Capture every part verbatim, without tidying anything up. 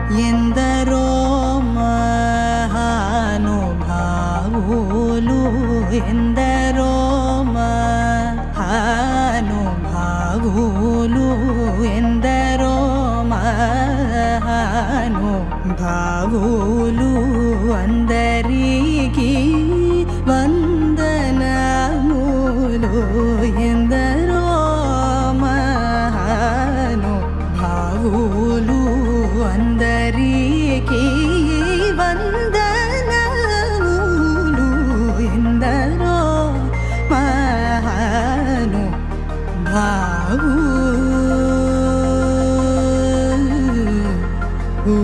ఎందరో మహానుభావులు ఎందరో మహానుభావులు ఎందరో మహానుభావులు అందరికీ వందనములు ఎందరో మహానుభావులు అందరికీ వందనములు ఎందరో మహానుభావులు.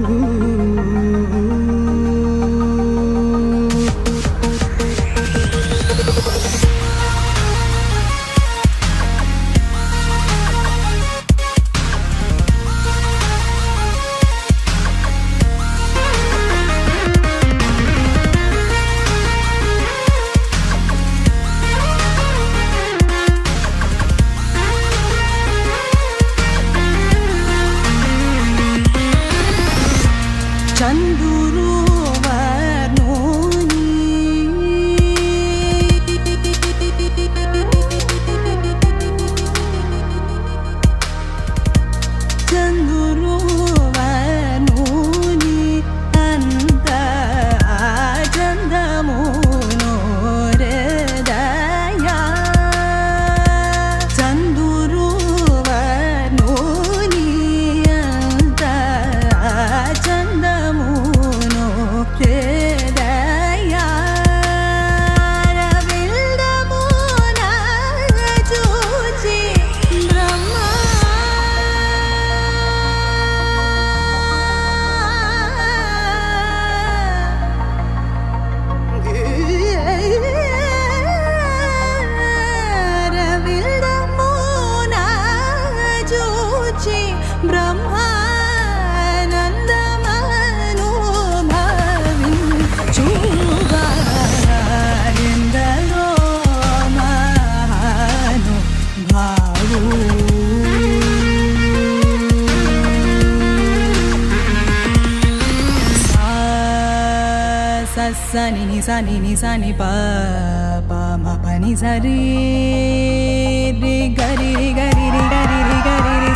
చందురు వర్ణుని చందురు వర్ణుని అంత చందమును హృదయ చందురు వర్ణుని అంత చందమును హృదయ రవిందమున చూచి బ్రహ్మ రవిందమున చూచి బ్రహ్మానందమను భావించుగా ఎందరో మహానుభావులు. సని ని సని ని సని ప ప మ ప ని సరి రి గరి రి గరి రి గరి రి గరి రి